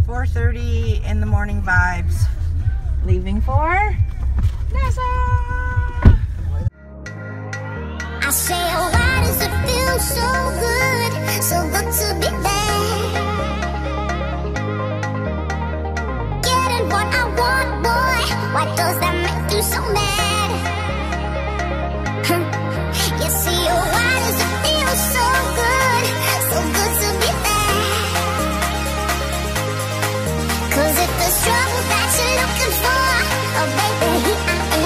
4:30 in the morning vibes. Leaving for Nassau. I say, oh, why does it feel so good to be there? Getting what I want, boy. Why does that make you so mad? You see, oh, why does it feel so good to be there? 'Cause if there's trouble that you're looking for, oh baby, here I am.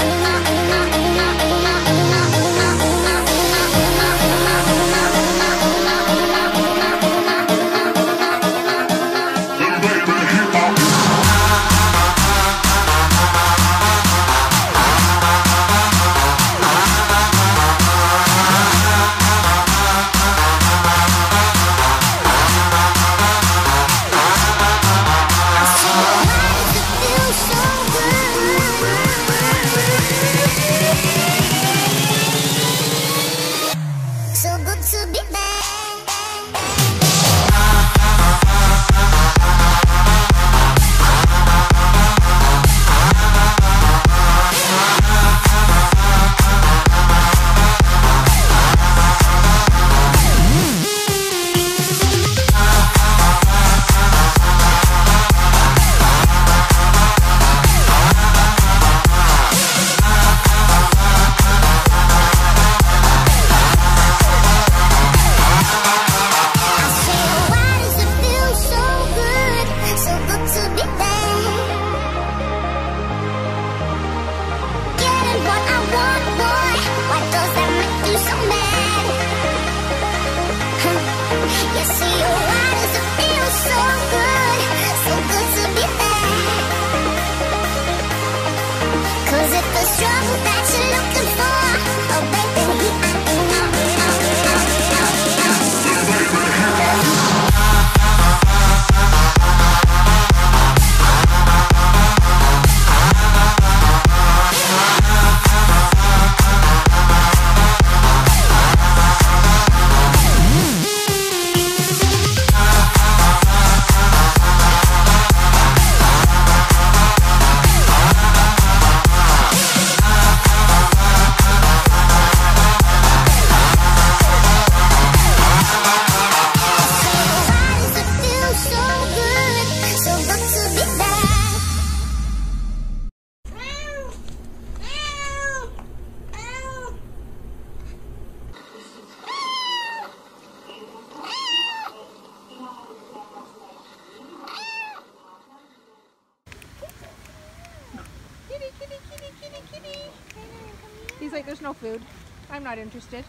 He's like, there's no food. I'm not interested.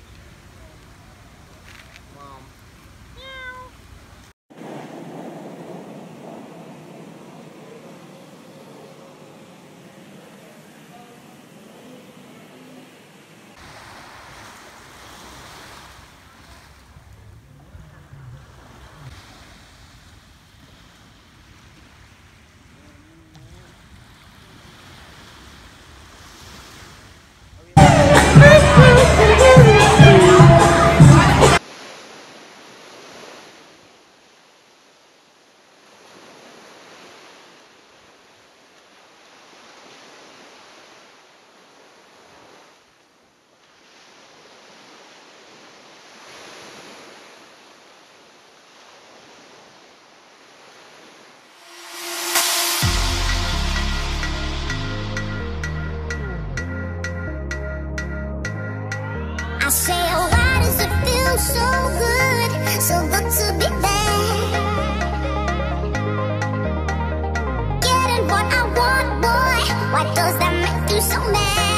Mom. Say, oh, why does it feel so good to be there? Getting what I want, boy. Why does that make you so mad?